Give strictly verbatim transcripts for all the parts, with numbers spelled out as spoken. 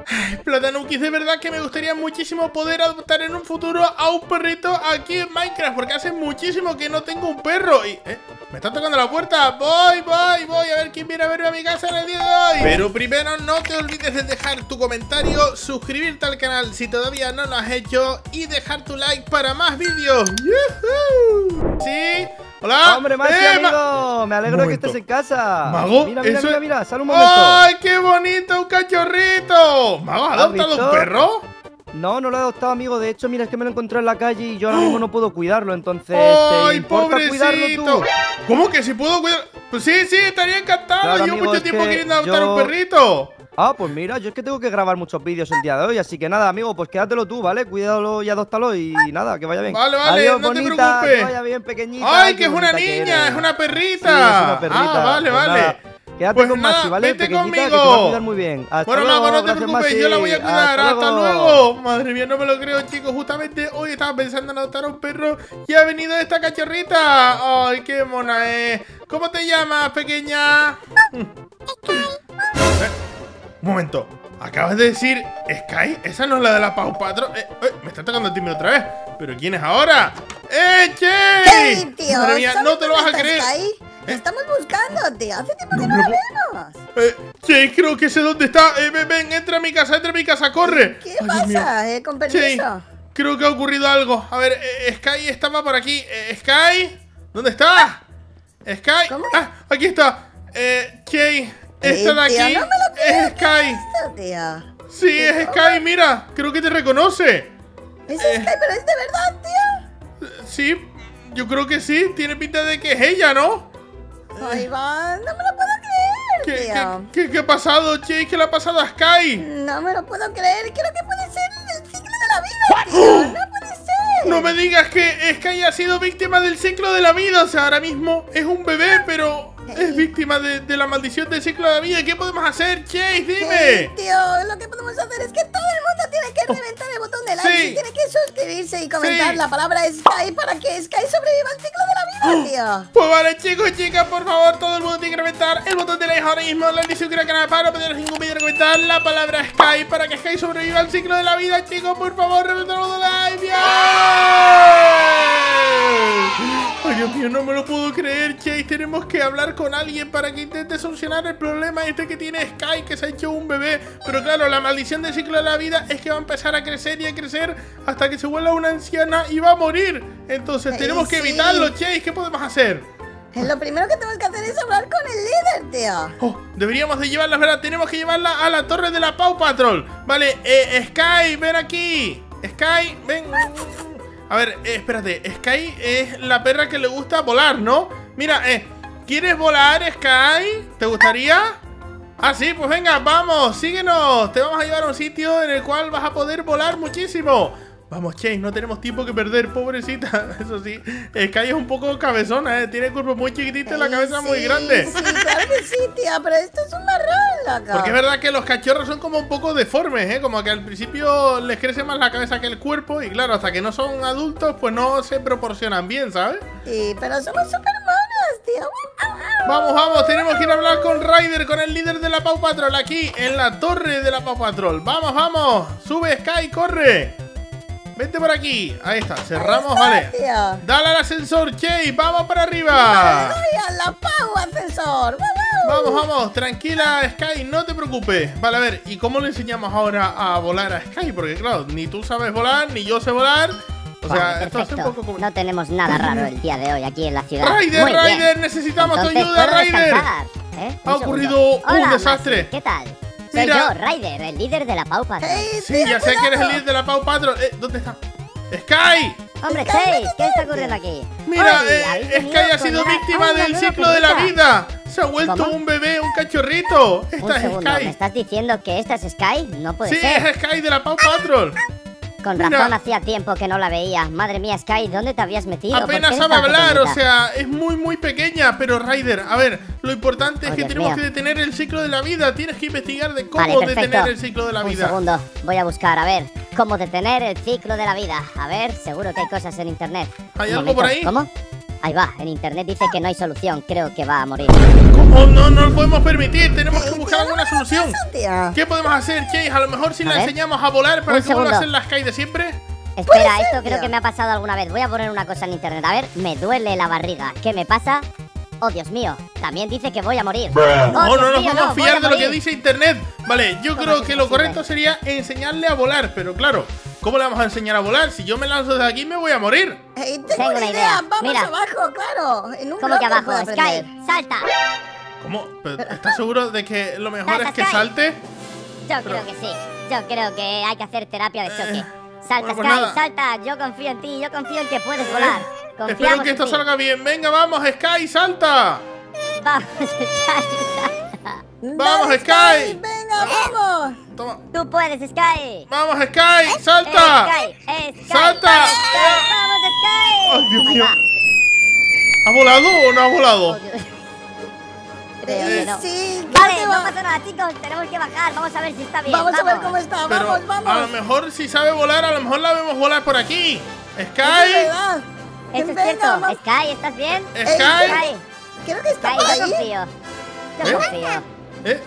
Platanukis, de verdad que me gustaría muchísimo poder adoptar en un futuro a un perrito aquí en Minecraft, porque hace muchísimo que no tengo un perro. Y, ¿eh? Me está tocando la puerta. Voy, voy, voy a ver quién viene a verme a mi casa en el día de hoy. Pero primero no te olvides de dejar tu comentario, suscribirte al canal si todavía no lo has hecho y dejar tu like para más vídeos. ¡Yuhu! ¿Sí? Hola. Hombre, Maxi, eh, amigo, ma me alegro de que estés en casa. Mago, mira, mira, eso... mira, mira, sal un momento. ¡Ay, qué bonito, un cachorrito! Mago, ¿has adoptado un perro? No, no lo he adoptado, amigo. De hecho, mira, es que me lo encontré en la calle y yo ahora mismo no puedo cuidarlo. Entonces, ¡ay, ¿te importa pobrecito! cuidarlo tú? ¿Cómo que si puedo cuidar? Pues sí, sí, estaría encantado. Claro, Llevo amigo, mucho es tiempo que queriendo adoptar yo- un perrito. Ah, pues mira, yo es que tengo que grabar muchos vídeos el día de hoy. Así que nada, amigo, pues quédatelo tú, ¿vale? Cuídalo y adóptalo y nada, que vaya bien. Vale, vale, Adiós, no te bonita, preocupes. que vaya bien, pequeñita. ¡Ay, que es una bonita que niña! eres. ¡Es una perrita! Sí, es una perrita. Ah, vale, Pues vale. nada, quédate Pues con nada, Maxi, ¿vale? vete Pequeñita, conmigo. que te va a cuidar muy bien. Hasta Bueno, luego, Mago, no te gracias, preocupes, Maxi. yo la voy a cuidar. Hasta Hasta luego. luego. Madre mía, no me lo creo, chicos. Justamente hoy estaba pensando en adoptar a un perro y ha venido esta cachorrita. ¡Ay, qué mona es! ¿Cómo te llamas, pequeña? Eh, un momento. ¿Acabas de decir Sky? ¿Esa no es la de la Paw Patrol? Eh, eh, me está tocando el timbre otra vez. ¿Pero quién es ahora? ¡Eh, Chase! ¡Hey, tío! Madre mía, no ¿sabes te lo vas a dónde creer. estás, Sky? Te ¿Eh? estamos buscando, tío. Hace tiempo No que me no lo la puedo- vemos. Eh, Chase, creo que sé dónde está. Eh, ven, ven, entra a mi casa, entra a mi casa, corre. ¿Qué Ay, Dios mío. pasa? Eh, con Chase, permiso. creo que ha ocurrido algo. A ver, eh, Sky estaba por aquí. Eh, Sky, ¿dónde está? Sky. ¿Cómo? Ah, aquí está. Eh, Chase, esta de Ey, tío, aquí no me lo creo. es Sky. Esto, tío. Sí, es Sky, mira. Creo que te reconoce. Es Eh. Sky, pero es de verdad, tío. Sí, yo creo que sí. Tiene pinta de que es ella, ¿no? Ay, va, no me lo puedo ¿Qué, creer, qué, tío. qué, qué ha pasado, Chase? ¿Qué le ha pasado a Sky? No me lo puedo creer. Creo que puede ser el ciclo de la vida, tío. No puede ser. No me digas que Sky ha sido víctima del ciclo de la vida. O sea, ahora mismo es un bebé, pero es víctima de, de la maldición del ciclo de la vida. ¿Qué podemos hacer, Chase? Dime. Hey, tío, lo que podemos hacer es que todo el mundo tiene que reventar el botón de like Sí. y tiene que suscribirse y comentar Sí. la palabra Sky para que Sky sobreviva al ciclo de la vida, tío. Pues vale, chicos y chicas, por favor, todo el mundo tiene que reventar el botón de like ahora mismo, la suscribir al canal para no perderos ningún vídeo, comentar la palabra Sky para que Sky sobreviva al ciclo de la vida, chicos, por favor, reventar el botón de like. ¡Bien! Ay, Dios mío, no me lo puedo creer, Chase. Tenemos que hablar con alguien para que intente solucionar el problema este que tiene Sky, que se ha hecho un bebé. Pero claro, la maldición del ciclo de la vida es que va a empezar a crecer y a crecer hasta que se vuelva una anciana y va a morir. Entonces Ay, tenemos que sí. evitarlo, Chase. ¿Qué podemos hacer? Lo primero que tenemos que hacer es hablar con el líder, tío. Oh, deberíamos de llevarla, ¿verdad? Tenemos que llevarla a la torre de la Paw Patrol. Vale, eh, Sky, ven aquí. Sky, ven. A ver, eh, espérate. Sky es la perra que le gusta volar, ¿no? Mira, eh, ¿quieres volar, Sky? ¿Te gustaría? Ah, sí, pues venga, vamos, síguenos. Te vamos a llevar a un sitio en el cual vas a poder volar muchísimo. Vamos, Chase, no tenemos tiempo que perder, pobrecita. Eso sí, Sky es un poco cabezona, ¿eh? Tiene el cuerpo muy chiquitito y la Ay, cabeza muy sí, grande. Sí, claro que sí, tío, pero esto es un marrón, loco. Porque es verdad que los cachorros son como un poco deformes, ¿eh? Como que al principio les crece más la cabeza que el cuerpo. Y claro, hasta que no son adultos, pues no se proporcionan bien, ¿sabes? Sí, pero somos súper monos, tío. Vamos, vamos, tenemos que ir a hablar con Ryder, con el líder de la Paw Patrol, aquí en la torre de la Paw Patrol. Vamos, vamos, sube, Sky, corre. Vente por aquí, ahí está, cerramos, vale. Tío. Dale al ascensor, Chase, vamos para arriba. Vale, a la Pau ascensor. Vamos, vamos, tranquila, Sky, no te preocupes. Vale, a ver, ¿y cómo le enseñamos ahora a volar a Sky? Porque claro, ni tú sabes volar, ni yo sé volar. O sea, Vale, esto es un perfecto. poco como... No tenemos nada raro el día de hoy aquí en la ciudad. Ryder, Muy bien. Ryder, necesitamos tu Entonces, ayuda, ¿puedo Ryder. descansar? ¿Eh? Un Ha ocurrido segundo. un Hola, desastre. Maxi, ¿qué tal? Soy Mira. yo, Ryder, el líder de la Paw Patrol. Hey, Sí, tío, ya sé que eres el cuidado. líder de la Paw Patrol. Eh, ¿dónde está? ¡Sky! Hombre, Chase, ¿qué está ocurriendo aquí? Mira, Oye, ¿habéis eh, venido Sky ha con sido una- víctima ¡Ay, una del nueva ciclo de la perrita! vida. Se ha vuelto ¿Cómo? un bebé, un cachorrito. Un Esta es segundo, ¿me Sky. estás diciendo que esta es Sky? No puede Sí, ser. es Sky de la Paw Patrol. Con mira. razón, hacía tiempo que no la veía. Madre mía, Sky, ¿dónde te habías metido? ¿Por qué Apenas eres sabe tan hablar, o pequeñita? sea, es muy muy pequeña. Pero Ryder, a ver, lo importante es Oh, que Dios tenemos mío. que detener el ciclo de la vida. Tienes que investigar de cómo Vale, perfecto. detener el ciclo de la Un vida. segundo, voy a buscar, a ver, cómo detener el ciclo de la vida. A ver, seguro que hay cosas en internet. ¿Hay Un algo por momento, ahí? ¿Cómo? Ahí va, en internet dice que no hay solución, creo que va a morir. ¿Cómo? No, no lo podemos permitir. Tenemos que Hey, buscar buscar alguna solución. Eso, tía. ¿Qué podemos hacer, Chase? A lo mejor si A la ver. enseñamos a volar para Un que vuelva a segundo. ser la Sky de siempre. Espera, esto ser, creo tío. que me ha pasado alguna vez. Voy a poner una cosa en internet. A ver, me duele la barriga. ¿Qué me pasa? Oh, Dios mío. También dice que voy a morir. Oh, No, no Dios nos mío, vamos a voy fiar de lo que morir. dice internet. Vale, yo ¿Cómo creo es que lo posible? correcto sería enseñarle a volar. Pero claro, ¿cómo le vamos a enseñar a volar? Si yo me lanzo desde aquí me voy a morir. Ey, tengo, Tengo una una idea. idea. Vamos Mira. abajo, claro. En un ¿Cómo que bloque abajo? puede aprender. Sky, salta. ¿Cómo? ¿Pero ¿Estás seguro de que lo mejor Salta, es que Sky. salte? Yo creo que sí. Yo creo que hay que hacer terapia de choque. Eh, Salta, bueno, pues Sky, nada. salta. Yo confío en ti. Yo confío en que puedes volar. Confiamos Espero que en esto ti. salga bien. Venga, vamos, Sky, salta. Vamos, Sky, salta. Vamos, Dale, Sky. Venga, vamos. Toma. Tú puedes, Sky. Vamos, Sky, salta. Eh, Sky, eh, Sky. ¡Salta! Vamos, Sky. Ay, Dios Ahí mío. va. ¿Ha volado o no ha volado? Oh, Dios. Creo Eh, que no. Sí, creo Vale, que no va. pasa nada, chicos. Tenemos que bajar. Vamos a ver si está bien. Vamos a ver cómo está. Pero Vamos, vamos. a lo mejor si sabe volar, a lo mejor la vemos volar por aquí. Es Sky, verdad. Eso es Venga, cierto. vamos. Sky, ¿estás bien? Sky. Sky, Creo que está Sky, por yo ahí. confío. Yo ¿Eh? confío. ¿Eh?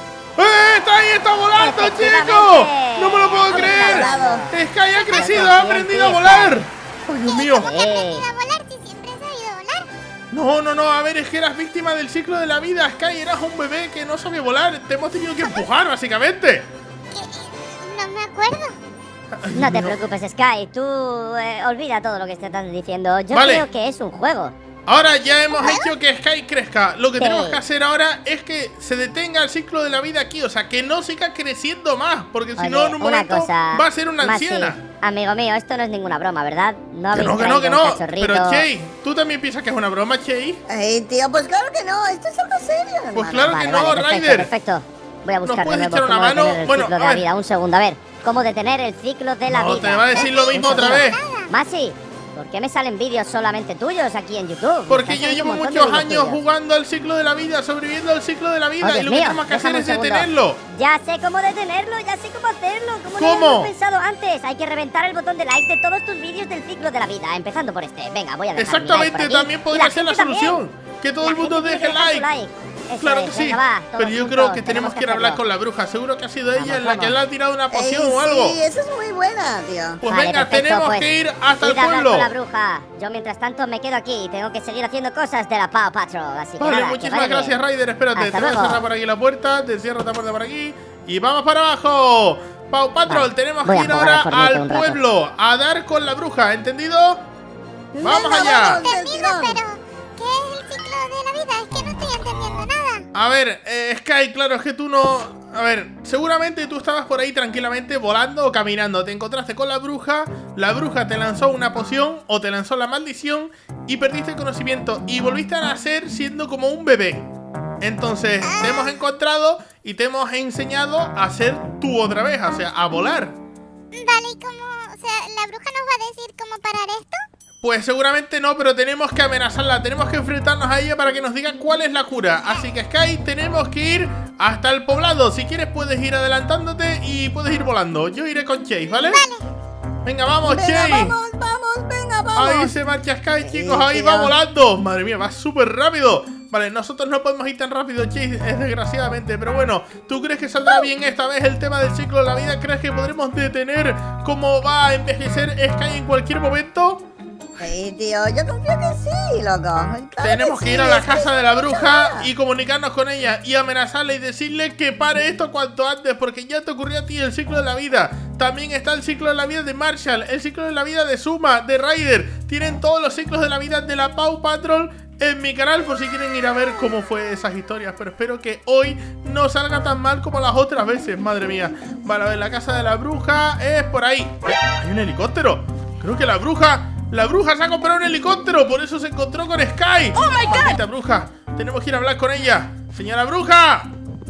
¡Eh! ¡Está ahí! ¡Está volando, Efectivamente. chicos! ¡No me lo puedo Vamos creer! al ¡Sky ha crecido! confío ¡Ha en aprendido a ti, volar! ¡Ay, Dios mío! ¿Cómo que Eh. aprendido a volar si siempre he sabido volar? No, no, no, a ver, es que eras víctima del ciclo de la vida, Sky, eras un bebé que no sabía volar, te hemos tenido que empujar, básicamente. Que, eh, no me acuerdo. Ay, No te Dios mío. preocupes, Sky. Tú eh, olvida todo lo que te están diciendo. Yo Vale. creo que es un juego. Ahora ya hemos hecho que Sky crezca, lo que Sí. tenemos que hacer ahora es que se detenga el ciclo de la vida aquí, o sea, que no siga creciendo más, porque si Oye, no en un una momento cosa, va a ser una Masi, anciana. amigo mío, esto no es ninguna broma, ¿verdad? No Que habéis no, que no, que traído un no, cachorrito. pero Chey, ¿tú también piensas que es una broma, Chey? Ey, tío, pues claro que no. Esto es algo serio, hermano. Pues claro Vale, que no, vale, perfecto, Ryder. perfecto. Voy a buscar de puedes nuevo echar una cómo mano? detener el Bueno, ciclo a de la ver. vida. Un segundo, a ver. ¿Cómo detener el ciclo de la No, vida? te va a decir lo mismo Un otra segundo. vez. Masi, ¿por qué me salen vídeos solamente tuyos aquí en YouTube? Porque Me yo salen llevo un montón de muchos vídeos años tuyos. jugando al ciclo de la vida, sobreviviendo al ciclo de la vida, Oh, y Dios lo que mío, tenemos que hacer déjame es un segundo. detenerlo. Ya sé cómo detenerlo, ya sé cómo hacerlo. ¿Cómo, no lo ¿Cómo? hemos pensado antes? Hay que reventar el botón de like de todos tus vídeos del ciclo de la vida, empezando por este. Venga, voy a dejar mi like por Exactamente, aquí. también Y podría ser la gente también. solución. Que todo La el mundo gente tiene deje que dejar su like. Eso Claro es, que sí. venga, va, todos Pero yo juntos, creo que tenemos que ir a hablar hacerlo. con la bruja. Seguro que ha sido ella Vamos, la que vamos. le ha tirado una Ey, poción o algo. Sí, eso es muy buena, tío. Pues Vale, venga, perfecto, tenemos pues, que ir hasta el id a hablar pueblo. con la bruja. Yo mientras tanto me quedo aquí y tengo que seguir haciendo cosas de la Paw Patrol. Así que Vale, nada, que muchísimas vaya gracias, bien. Ryder. Espérate, Hasta te voy a luego. cerrar por aquí la puerta, te cierro esta puerta por aquí y vamos para abajo. Pau Patrol, Vale, tenemos voy que a ir jugar ahora al Fortnite al un rato. pueblo a dar con la bruja, ¿entendido? Vamos Venga, allá. vamos, del Entendido, tirón. pero ¿qué es el ciclo de la vida? Es que no estoy entendiendo nada. A ver, eh, Sky, claro, es que tú no... A ver, seguramente tú estabas por ahí tranquilamente volando o caminando. Te encontraste con la bruja, la bruja te lanzó una poción o te lanzó la maldición y perdiste el conocimiento y volviste a nacer siendo como un bebé. Entonces, te hemos encontrado y te hemos enseñado a ser tú otra vez, o sea, a volar. Vale, ¿y cómo? O sea, ¿la bruja nos va a decir cómo parar esto? Pues seguramente no, pero tenemos que amenazarla, tenemos que enfrentarnos a ella para que nos diga cuál es la cura. Así que Sky, tenemos que ir hasta el poblado. Si quieres puedes ir adelantándote y puedes ir volando. Yo iré con Chase, ¿vale? Venga, vamos, Venga, Chase. vamos, vamos, venga, vamos. Ahí se marcha Sky, chicos, Sí, ahí tío. va volando. Madre mía, va súper rápido. Vale, nosotros no podemos ir tan rápido, Chase, es desgraciadamente. Pero bueno, ¿tú crees que saldrá bien esta vez el tema del ciclo de la vida? ¿Crees que podremos detener cómo va a envejecer Sky en cualquier momento? Sí, tío, yo confío que sí, loco. Claro Tenemos que sí, ir a la es casa que de la no bruja nada. y comunicarnos con ella y amenazarle y decirle que pare esto cuanto antes, porque ya te ocurrió a ti el ciclo de la vida. También está el ciclo de la vida de Marshall, el ciclo de la vida de Suma, de Ryder. Tienen todos los ciclos de la vida de la Paw Patrol en mi canal por si quieren ir a ver cómo fue esas historias. Pero espero que hoy no salga tan mal como las otras veces, madre mía. Vale, a ver, la casa de la bruja es por ahí. Eh, Hay un helicóptero. Creo que la bruja... La bruja se ha comprado un helicóptero, por eso se encontró con Sky. ¡Oh, my God! Maldita bruja, tenemos que ir a hablar con ella. ¡Señora bruja!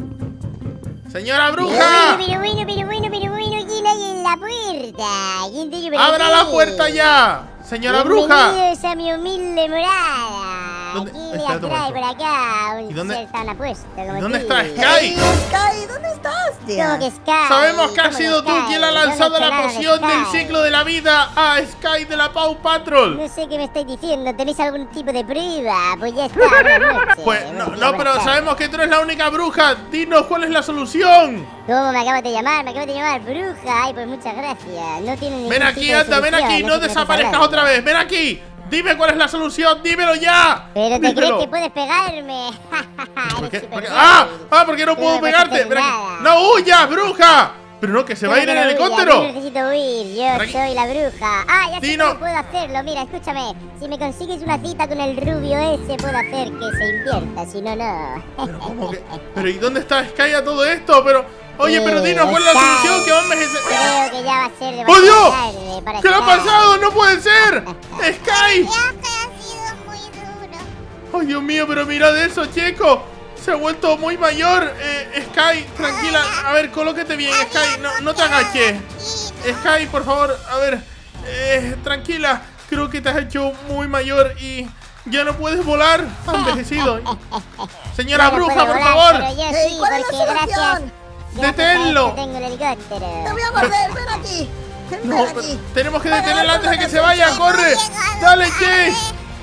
¡Señora bruja! Pero bueno, pero bueno, pero bueno, ¿quién hay en la puerta? ¿Quién tiene por ¡Abra aquí? la puerta ya! ¡Señora bruja! Bienvenidos a mi humilde morada. ¿Dónde? aquí le Espérate un atrae por momento. acá un ¿Y dónde- ser tan apuesto como ¿Dónde tú. está Hey, Sky? Sky, ¿dónde estás, tía? ¿Cómo que Sky? Sabemos que has ¿Cómo sido tú Sky? quien ha Yo no he lanzado hecho la nada de poción del Sky. ciclo de la vida a Sky de la Paw Patrol. No sé qué me estáis diciendo, ¿tenéis algún tipo de prueba? Pues ya está, buenas noches. Pues no, Buenos no, días, pero buenas tardes. sabemos que tú eres la única bruja. Dinos cuál es la solución. ¿Cómo me acabas de llamar? Me acabas de llamar bruja. Ay, pues muchas gracias. No tiene ningún Ven aquí, tipo de anda, ven solución, aquí, no no sé qué me estás desaparezcas hablando. otra vez. Ven aquí. Dime cuál es la solución, dímelo ya. ¿Pero te Dímelo. crees que puedes pegarme? ¿Por qué? Eres ¿Por qué? súper ¡Ah! débil. ¡Ah! ¿Por qué no Tú puedo no puedes pegarte? hacer Ven aquí. nada. ¡No huyas, bruja! Pero no, que se va a ir en Yo no el huya, helicóptero. Yo no necesito huir, yo Tranqui- soy la bruja. Ah, ya sé Dino. cómo puedo hacerlo. Mira, escúchame. Si me consigues una cita con el rubio ese, puedo hacer que se invierta. Si no, no. Pero ¿cómo que? Pero ¿y dónde está Sky a todo esto? Pero, oye, pero dinos cuál es la Sky. solución que va a envejecer. Creo que ya va a ser ¡Oh, demasiado Dios! tarde para ¿Qué le ha Sky. pasado? ¡No puede ser! ¡Sky! Ya que ha sido muy duro. ¡Ay, Dios mío! Pero mirad eso, chico. Se ha vuelto muy mayor. Eh, Sky, tranquila. A ver, colóquete bien, Sky. No, no te agaches. Sky, por favor, a ver. Eh, tranquila. Creo que te has hecho muy mayor y ya no puedes volar. Has envejecido. Señora Yo no bruja, puedo por volar, favor. Pero yo Hey, sí, ¿cuál es la porque gracias, solución? gracias Deténlo. a esto tengo el helicóptero. Te voy a morder, ven aquí. Ven No, aquí. pero tenemos que Para detenerla darte antes de que una se vaya. solución. ¡Corre! ¡Dale, Chase!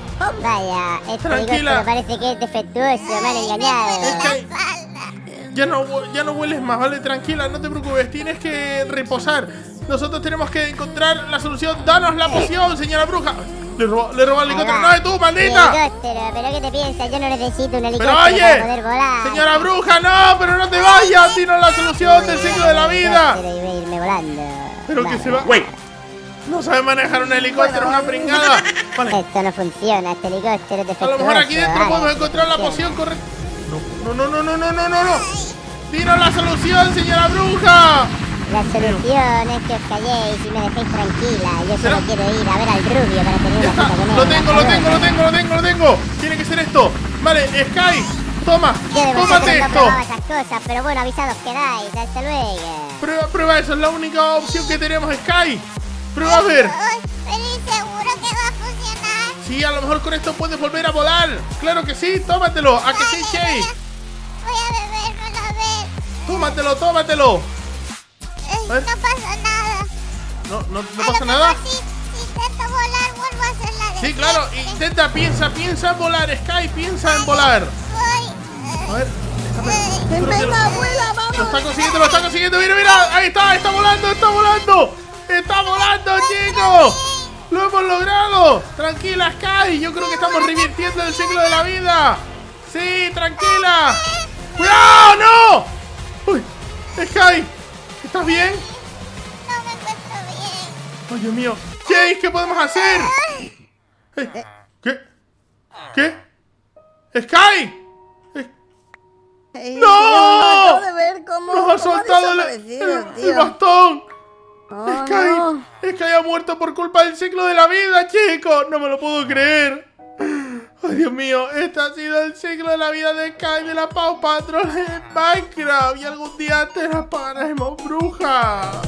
Vaya, este Tranquila. helicóptero parece que es defectuoso, me han engañado. Sky, ya no, ya no hueles más, ¿vale? Tranquila, no te preocupes. Tienes que reposar. Nosotros tenemos que encontrar la solución. ¡Danos la poción, señora bruja! Le roba, le roba el Ahí helicóptero. va. ¡No, tú, maldita! Mi helicóptero, pero ¿qué te piensas? Yo no necesito un helicóptero Pero para oye, poder volar. señora bruja, no, pero no te vayas. Dinos la solución del ciclo de la vida. Helicóptero y voy a irme volando. Pero que Vale. se va. ¡Wait! No sabe manejar un helicóptero, una pringada. Vale. Esto no funciona, este helicóptero es A defectuoso. lo mejor aquí dentro vale, podemos esto encontrar la funciona. poción correcta. No, no, no, no, no, no, no, no. Dinos la solución, señora bruja. La solución es que os calléis y me dejéis tranquila. Yo Pero- solo quiero ir a ver al rubio para tener Ya una está. cita con él. Lo tengo, lo Hasta tengo, lo luego. tengo, lo tengo, lo tengo. Tiene que ser esto. Vale, Sky, toma, Yo de vosotros tómate no esto. probaba esas cosas, pero bueno, avisados quedáis. Hasta luego. Prueba, prueba eso, es la única opción que tenemos, Sky. Prueba a ver. ¿Pero seguro que va a funcionar? Sí, a lo mejor con esto puedes volver a volar. Claro que sí, tómatelo. ¿A que sí, Chase? Voy a bebérmelo a ver. Tómatelo, tómatelo. A ver. No pasa nada. No, no, no pasa nada. Si, si intento volar, vuelvo a hacer la de Sí, claro, siempre. intenta, piensa, piensa en volar, Sky, piensa en volar. Voy. A ver, Ven, Pero que venga, lo- abuela, lo vamos. está consiguiendo, lo está consiguiendo, mira, mira, ahí está, está volando, está volando, está volando, chicos, lo hemos logrado. Tranquila, Sky, yo creo que estamos revirtiendo el ciclo de la vida. Sí, tranquila. ¡Cuidado, no! Uy, Sky, ¿estás bien? No me encuentro bien. Ay, Dios mío, Chase, ¿qué podemos hacer? Eh, ¿Qué? ¿Qué? ¡Sky! Hey, ¡No! tío, acabo de ver cómo, ¡Nos ha cómo ha soltado el, desaparecido, el- el tío. bastón! Oh, Sky, no. Sky ha muerto por culpa del ciclo de la vida, chicos. No me lo puedo creer. Ay, Dios mío, este ha sido el ciclo de la vida de Sky de la Paw Patrol en Minecraft. Y algún día te la pagaremos, bruja.